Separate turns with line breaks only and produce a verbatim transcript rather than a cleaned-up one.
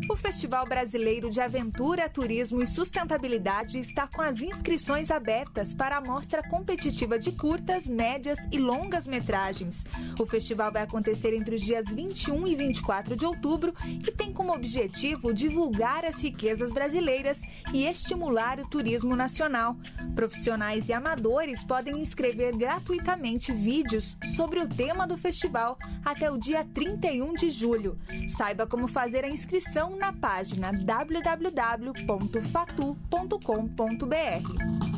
O Festival Brasileiro de Aventura, Turismo e Sustentabilidade está com as inscrições abertas para a mostra competitiva de curtas, médias e longas metragens. O festival vai acontecer entre os dias vinte e um e vinte e quatro de outubro e tem como objetivo divulgar as riquezas brasileiras e estimular o turismo nacional. Profissionais e amadores podem inscrever gratuitamente vídeos sobre o tema do festival até o dia trinta e um de julho. Saiba como fazer a inscrição na página w w w ponto fatu ponto com ponto b r.